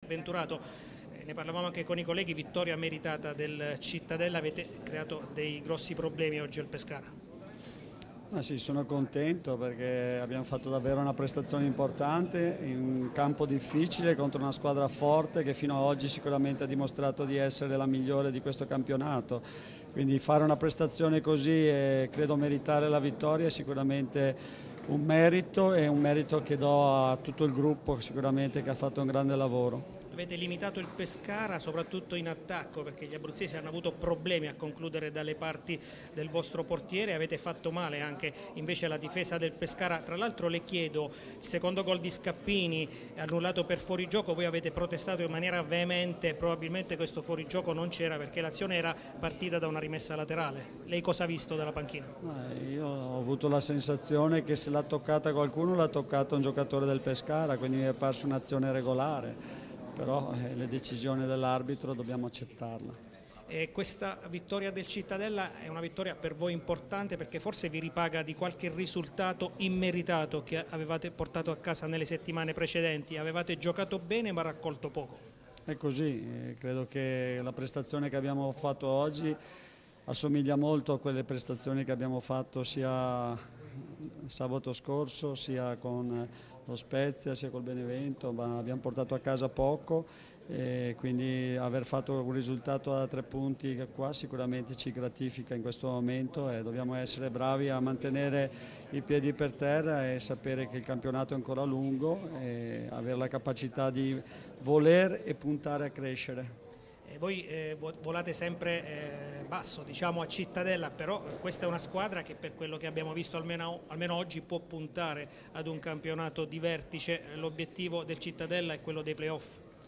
Venturato, ne parlavamo anche con i colleghi, vittoria meritata del Cittadella, avete creato dei grossi problemi oggi al Pescara. Ma sì, sono contento perché abbiamo fatto davvero una prestazione importante in un campo difficile contro una squadra forte che fino ad oggi sicuramente ha dimostrato di essere la migliore di questo campionato. Quindi fare una prestazione così e credo meritare la vittoria è sicuramente un merito, e un merito che do a tutto il gruppo sicuramente, che ha fatto un grande lavoro. Avete limitato il Pescara soprattutto in attacco perché gli abruzzesi hanno avuto problemi a concludere dalle parti del vostro portiere, avete fatto male anche invece alla difesa del Pescara. Tra l'altro le chiedo, il secondo gol di Scappini annullato per fuorigioco, voi avete protestato in maniera veemente, probabilmente questo fuorigioco non c'era perché l'azione era partita da una rimessa laterale. Lei cosa ha visto dalla panchina? Io ho avuto la sensazione che se l'ha toccata qualcuno l'ha toccata un giocatore del Pescara, quindi mi è parso un'azione regolare, però le decisioni dell'arbitro dobbiamo accettarla. E questa vittoria del Cittadella è una vittoria per voi importante perché forse vi ripaga di qualche risultato immeritato che avevate portato a casa nelle settimane precedenti. Avevate giocato bene ma raccolto poco. È così, credo che la prestazione che abbiamo fatto oggi assomiglia molto a quelle prestazioni che abbiamo fatto sia sabato scorso, sia con lo Spezia, sia col Benevento, ma abbiamo portato a casa poco, e quindi aver fatto un risultato a 3 punti qua sicuramente ci gratifica in questo momento, e dobbiamo essere bravi a mantenere i piedi per terra e sapere che il campionato è ancora lungo e avere la capacità di voler e puntare a crescere. Voi volate sempre basso, diciamo a Cittadella, però questa è una squadra che per quello che abbiamo visto almeno oggi può puntare ad un campionato di vertice. L'obiettivo del Cittadella è quello dei playoff.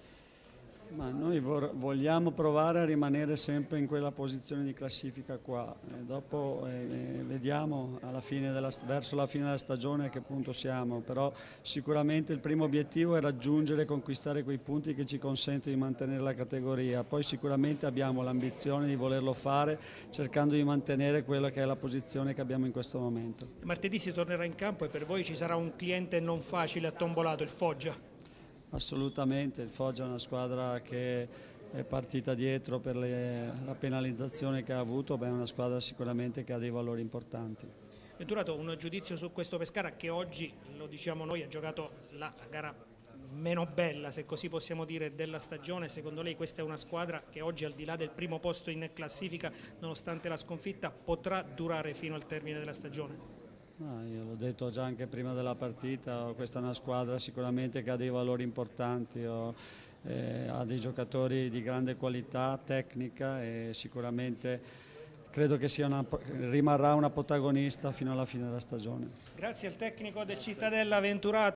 Ma noi vogliamo provare a rimanere sempre in quella posizione di classifica qua, e dopo vediamo verso la fine della stagione a che punto siamo, però sicuramente il primo obiettivo è raggiungere e conquistare quei punti che ci consentono di mantenere la categoria, poi sicuramente abbiamo l'ambizione di volerlo fare cercando di mantenere quella che è la posizione che abbiamo in questo momento. Martedì si tornerà in campo e per voi ci sarà un cliente non facile attombolato, il Foggia. Assolutamente, il Foggia è una squadra che è partita dietro per la penalizzazione che ha avuto, è una squadra sicuramente che ha dei valori importanti. Venturato, un giudizio su questo Pescara che oggi, lo diciamo noi, ha giocato la gara meno bella, se così possiamo dire, della stagione. Secondo lei questa è una squadra che oggi, al di là del primo posto in classifica, nonostante la sconfitta, potrà durare fino al termine della stagione? Io l'ho detto già anche prima della partita, questa è una squadra sicuramente che ha dei valori importanti, ha dei giocatori di grande qualità tecnica e sicuramente credo che rimarrà una protagonista fino alla fine della stagione. Grazie al tecnico del Cittadella Venturato.